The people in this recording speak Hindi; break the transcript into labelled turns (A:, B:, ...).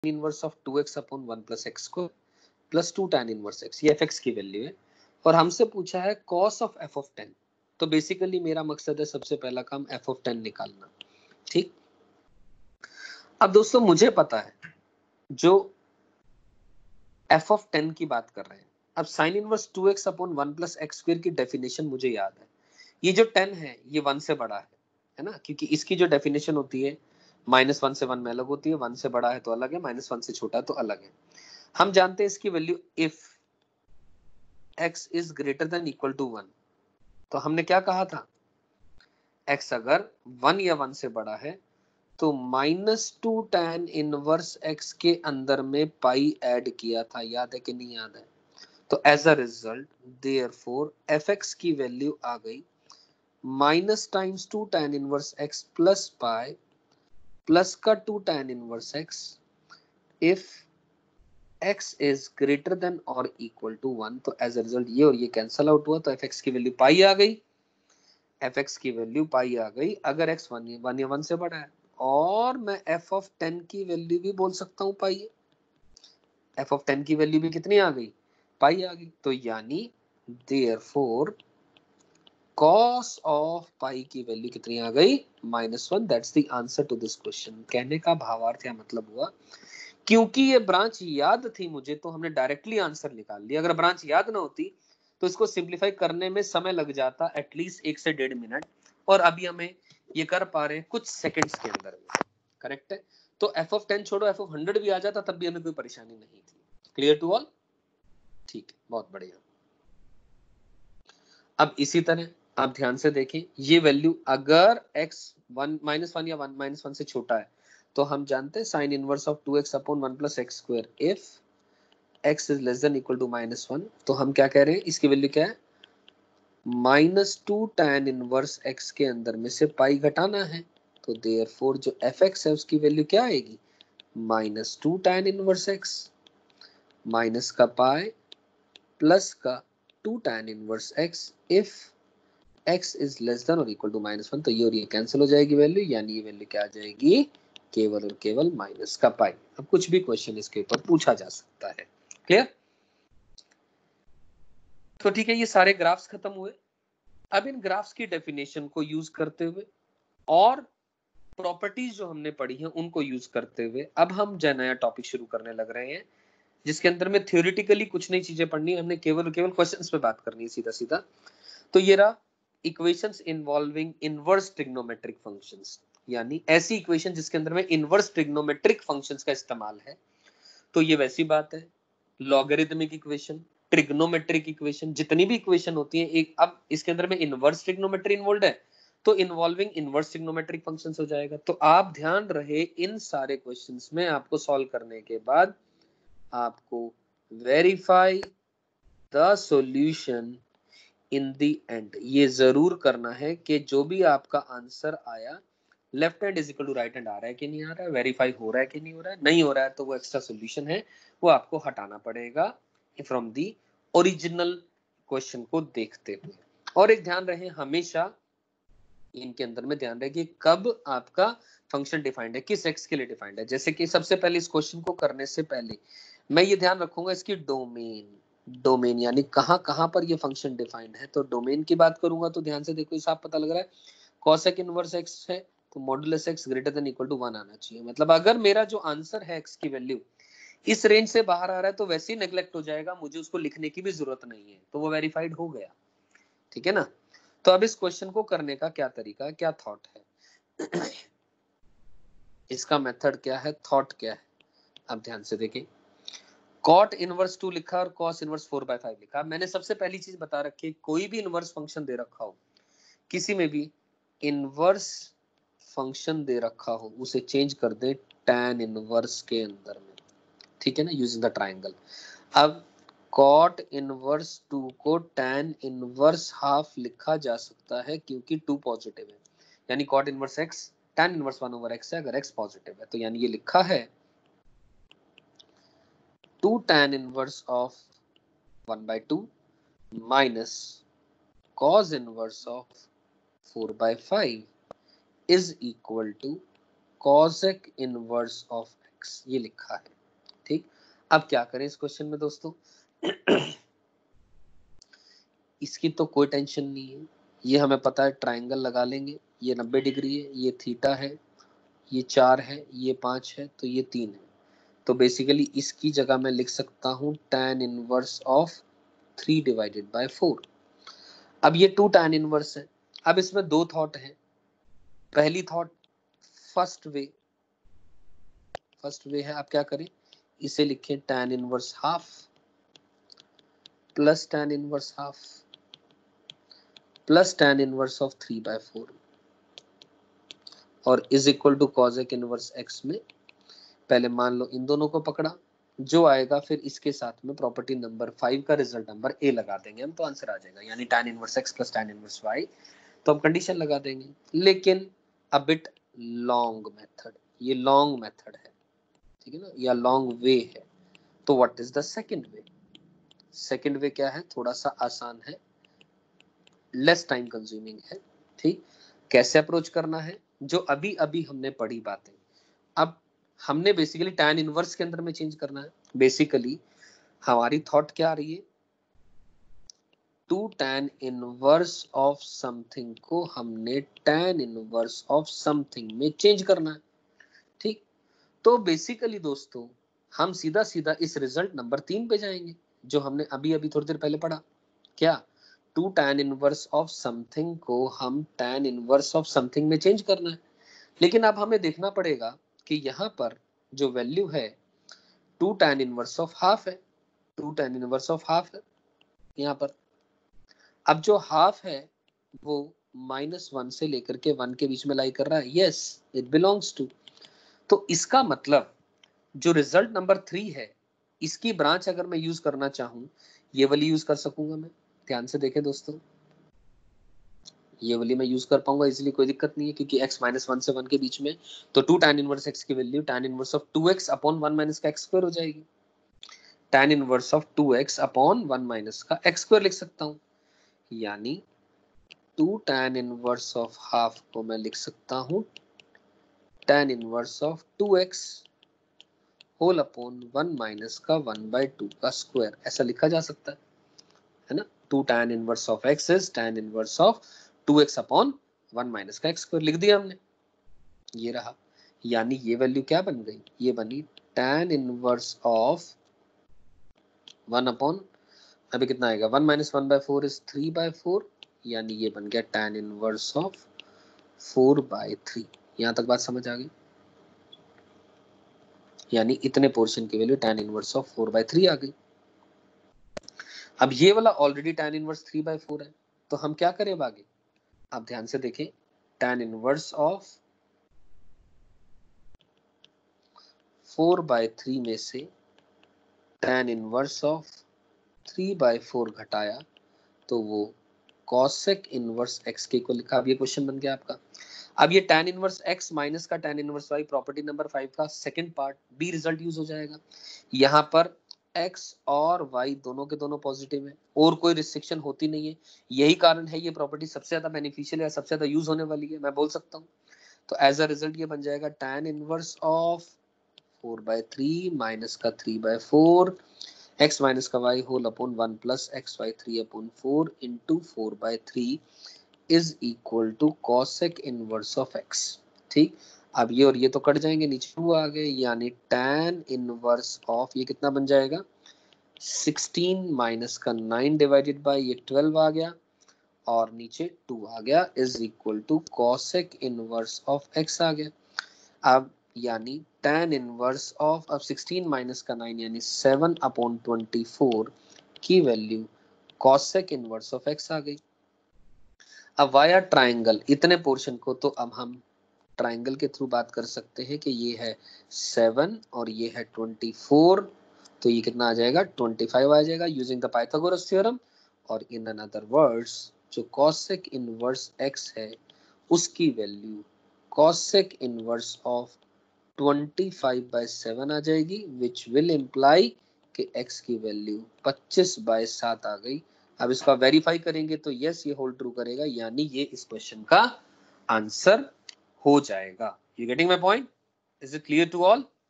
A: Inverse of 2x upon 1 plus x square plus 2 tan inverse x, ये fx की वैल्यू है और हमसे पूछा है cos ऑफ f ऑफ 10। तो बेसिकली मेरा मकसद है सबसे पहला काम f ऑफ 10 निकालना, ठीक। अब दोस्तों मुझे पता है जो f ऑफ 10 की बात कर रहे हैं, अब sine inverse 2x upon 1 plus x square की डेफिनेशन मुझे याद है। ये जो 10 है ये 1 से बड़ा है ना, क्योंकि इसकी जो डेफिनेशन होती है -1 से 1 में अलग होती है, 1 से बड़ा है तो अलग है, -1 से छोटा है तो अलग है। हम जानते हैं इसकी value if x is greater than equal to 1, तो हमने क्या कहा था, x अगर 1 या 1 से बड़ा है तो -2 tan इनवर्स x के अंदर में पाई ऐड किया था, याद है कि नहीं याद है। तो as a result therefore fx की वैल्यू आ गई -2 tan inverse x plus pi plus का 2 tan inverse x if x is greater than और इक्वल टू 1। तो एज अ रिजल्ट ये और ये कैंसल आउट हुआ, तो fx की वैल्यू पाई आ गई, fx की वैल्यू पाई आ गई अगर x 1 या 1 से बड़ा है। और मैं f ऑफ 10 की वैल्यू भी बोल सकता हूँ पाई, f ऑफ 10 की वैल्यू भी कितनी आ गई, पाई आ गई। तो यानी देयरफॉर cos ऑफ पाई की वैल्यू कितनी आ गई, -1। That's the answer to this question. कहने का भावार्थ या मतलब हुआ, क्योंकि ये ब्रांच याद थी मुझे तो हमने डायरेक्टली आंसर निकाल लिया। अगर ब्रांच याद ना होती तो इसको सिंप्लीफाई करने में समय लग जाता एटलीस्ट 1 से 1.5 मिनट, और अभी हमें ये कर पा रहे हैं कुछ सेकंड्स के अंदर में, करेक्ट है। तो f ऑफ 10 छोड़ो, f ऑफ 100 भी आ जाता तब भी हमें कोई परेशानी नहीं थी। क्लियर टू ऑल, ठीक है, बहुत बढ़िया। अब इसी तरह आप ध्यान से देखें, ये वैल्यू अगर x 1 या 1 से छोटा है तो हम जानते हैं sine inverse of 2x upon 1 plus x square if x is less than equal to -1। तो हम क्या कह रहे हैं, इसकी वैल्यू क्या है, -2 tan इनवर्स x के अंदर में से पाई घटाना है। तो देयरफॉर जो fx है उसकी वैल्यू क्या आएगी, -2 tan इनवर्स x माइनस का पाई प्लस का 2 tan inverse x if x is less than और इक्वल टू -1। तो ये और ये कैंसिल हो जाएगी वैल्यू, यानी ये वैल्यू क्या आ जाएगी, केवल और केवल माइनस का पाई। अब कुछ भी क्वेश्चन इसके ऊपर पूछा जा सकता है। क्लियर, तो ठीक है, ये सारे ग्राफ्स खत्म हुए। अब इन ग्राफ्स की डेफिनेशन को यूज करते हुए और प्रॉपर्टीज जो हमने पढ़ी हैं उनको यूज करते हुए अब हम जो नया टॉपिक शुरू करने लग रहे हैं, जिसके अंदर में थ्योरेटिकली कुछ नई चीजें पढ़नी है, हमने केवल और केवल क्वेश्चंस पे बात करनी है सीधा सीधा। तो ये रहा equations involving inverse trigonometric functions, यानी ऐसी इक्वेशन जिसके अंदर में इनवर्स ट्रिग्नोमेट्रिक फंक्शंस का इस्तेमाल है। तो ये वैसी बात है, लॉगरिथमिक इक्वेशन, ट्रिग्नोमेट्रिक इक्वेशन, जितनी भी इक्वेशन होती है एक, अब इसके अंदर में इनवर्स ट्रिग्नोमेट्री इन्वॉल्व है तो इन्वॉल्विंग इनवर्स ट्रिग्नोमेट्रिक फंक्शंस हो जाएगा। तो आप ध्यान रहे, इन सारे क्वेश्चंस में आपको सॉल्व करने के बाद आपको verify the solution in the end, ये जरूर करना है कि जो भी आपका आंसर आया left hand is equal to right hand आ रहा है कि नहीं आ रहा है, वेरीफाई हो रहा है कि नहीं हो रहा है। नहीं हो रहा है तो वो एक्स्ट्रा सॉल्यूशन है, वो आपको हटाना पड़ेगा फ्रॉम दी ओरिजिनल क्वेश्चन को देखते हुए। और एक ध्यान रहे, हमेशा इनके अंदर में ध्यान रहे कि कब आपका फंक्शन डिफाइंड है, किस एक्स के लिए डिफाइंड है। जैसे कि सबसे पहले इस क्वेश्चन को करने से पहले मैं ये ध्यान रखूंगा इसकी डोमेन यानी कहां कहां पर ये फंक्शन डिफाइंड है। तो डोमेन की बात करूंगा तो ध्यान से देखो, साफ पता लग रहा है cosec इनवर्स x है तो modulus x greater than equal to 1 आना चाहिए। मतलब अगर मेरा जो आंसर है x की वैल्यू इस रेंज से बाहर आ रहा है तो वैसे ही नेग्लेक्ट हो जाएगा, मुझे उसको लिखने की भी जरूरत नहीं है, तो वो वेरीफाइड हो गया, ठीक है ना। तो अब इस क्वेश्चन को करने का क्या तरीका है, क्या थॉट है इसका मेथड क्या है, थॉट क्या है। अब ध्यान से देखें, cot इनवर्स 2 लिखा और cos इनवर्स 4/5 लिखा। मैंने सबसे पहली चीज बता रखी है, कोई भी इनवर्स फंक्शन दे रखा हो, किसी में भी इनवर्स फंक्शन दे रखा हो, उसे चेंज कर दे tan इनवर्स के अंदर में, ठीक है ना, यूजिंग द ट्राइंगल। अब cot इनवर्स 2 को tan इनवर्स हाफ लिखा जा सकता है क्योंकि 2 पॉजिटिव है, यानी cot inverse x tan inverse 1/x है अगर x पॉजिटिव है। तो यानी ये लिखा है 2 tan inverse of 1/2 minus cos inverse of 4/5 is equal to cosec inverse of x ये लिखा है। ठीक, अब क्या करें इस क्वेश्चन में दोस्तों? इसकी तो कोई टेंशन नहीं है, ये हमें पता है, ट्राइंगल लगा लेंगे। ये 90 डिग्री है, ये थीटा है, ये 4 है, ये 5 है, तो ये 3 है। तो बेसिकली इसकी जगह मैं लिख सकता हूँ tan inverse of 3 divided by 4। अब ये 2 tan इनवर्स है। अब इसमें दो थॉट है। पहली थॉट, फर्स्ट वे है, आप क्या करें, इसे लिखें tan inverse half plus tan inverse half plus tan inverse of 3/4 और is equal to cosec inverse x में पहले मान लो इन दोनों को पकड़ा, जो आएगा फिर इसके साथ में प्रॉपर्टी नंबर 5 का रिजल्ट नंबर a लगा देंगे हम, तो आंसर आ जाएगा, यानी tan inverse x plus tan inverse y। तो हम कंडीशन लगा देंगे, लेकिन अ बिट लॉन्ग मेथड, ये लॉन्ग मेथड है, ठीक है ना, या लॉन्ग वे है। तो what is the second way? Second way क्या है? थोड़ा सा आसान है, लेस टाइम कंज्यूमिंग है। ठीक, कैसे अप्रोच करना है? जो अभी अभी हमने पढ़ी बातें, अब हमने बेसिकली tan इनवर्स के अंदर में चेंज करना है। बेसिकली हमारी थॉट क्या आ रही है, two tan inverse of something को हमने tan इनवर्स ऑफ समथिंग में चेंज करना है। ठीक, तो बेसिकली दोस्तों हम सीधा सीधा इस रिजल्ट नंबर 3 पे जाएंगे, जो हमने अभी अभी थोड़ी देर पहले पढ़ा। क्या? Two tan inverse of something को हम tan इनवर्स ऑफ समथिंग में चेंज करना है। लेकिन अब हमें देखना पड़ेगा कि यहाँ पर जो वैल्यू है two tan inverse of half है, two tan inverse of half है यहाँ पर। अब जो हाफ है वो -1 से लेकर के 1 के बीच में लाई कर रहा है, यस इट बिलोंग्स टू। तो इसका मतलब जो रिजल्ट नंबर 3 है, इसकी ब्रांच अगर मैं यूज करना चाहूं, ये वाली यूज कर सकूंगा मैं। ध्यान से देखें दोस्तों, ये वाली मैं यूज कर पाऊंगा इजीली, कोई दिक्कत नहीं है, क्योंकि x -1 से 1 के बीच में, तो 2 tan इनवर्स x की value tan inverse of 2x upon 1 minus का x स्क्वायर हो जाएगी। tan inverse of 2x upon 1 minus का x स्क्वायर लिख सकता हूं, यानी 2 tan इनवर्स ऑफ हाफ को मैं लिख सकता हूं tan inverse of 2x whole upon 1 minus का 1/2 का स्क्वायर, ऐसा लिखा जा सकता है ना। 2 tan inverse of x is tan inverse of 2x upon 1 minus का x स्क्वायर लिख दिया हमने, ये रहा। यानी ये वैल्यू क्या बन गई, ये बनी tan इनवर्स ऑफ 1 अपॉन, अभी कितना आएगा, 1 माइनस 1/4 इज 3/4, यानी ये बन गया tan इनवर्स ऑफ 4/3। यहां तक बात समझ आ गई? यानी इतने पोर्शन की वैल्यू tan इनवर्स ऑफ 4/3 आ गई। अब ये वाला ऑलरेडी tan इनवर्स 3/4 है, तो हम क्या करें अब आगे? आप ध्यान से देखें, tan इनवर्स ऑफ 4/3 में से tan इनवर्स ऑफ 3/4 घटाया तो वो cosec इनवर्स x के इक्वल लिखा। अब ये क्वेश्चन बन गया आपका। अब ये tan इनवर्स x माइनस का tan inverse y property number 5 का second part b result use हो जाएगा। यहाँ पर x और y दोनों के दोनों पॉजिटिव है और कोई रिस्ट्रिक्शन होती नहीं है, यही कारण है ये प्रॉपर्टी सबसे ज्यादा बेनिफिशियल है, सबसे ज्यादा यूज होने वाली है, मैं बोल सकता हूँ। तो एज अ रिजल्ट ये बन जाएगा tan इनवर्स ऑफ 4/3 माइनस का 3/4 x माइनस का y whole upon 1 plus xy3 upon 4 into 4/3 is equal to cosec inverse of x। ठीक, अब ये और ये तो कट जाएंगे, नीचे 2 आ गए, यानी tan इनवर्स ऑफ, ये कितना बन जाएगा, 16 माइनस का 9 डिवाइडेड बाय ये 12 आ गया और नीचे 2 आ गया, is equal to cosec inverse of x आ गया। अब यानी tan इनवर्स ऑफ, अब 16 माइनस का 9 यानी 7/24 की value cosec inverse of x आ गई। अब वाया ट्राइंगल इतने पोर्शन को तो अब हम ट्राइंगल के थ्रू बात कर सकते हैं कि ये है 7 और ये है 24, तो ये कितना आ जाएगा, 25 आ जाएगा यूजिंग द पाइथागोरस थ्योरम। और इन अनदर वर्ड्स जो cosec इनवर्स x है उसकी वैल्यू cosec इनवर्स ऑफ 25/7 आ जाएगी, विच विल इम्प्लाई कि x की वैल्यू 25/7 आ गई। अब इसका वेरीफाई करेंगे तो यस ये होल्ड ट्रू करेगा, यानी ये इस क्वेश्चन का आंसर हो जाएगा। You getting my point? Is it clear to all?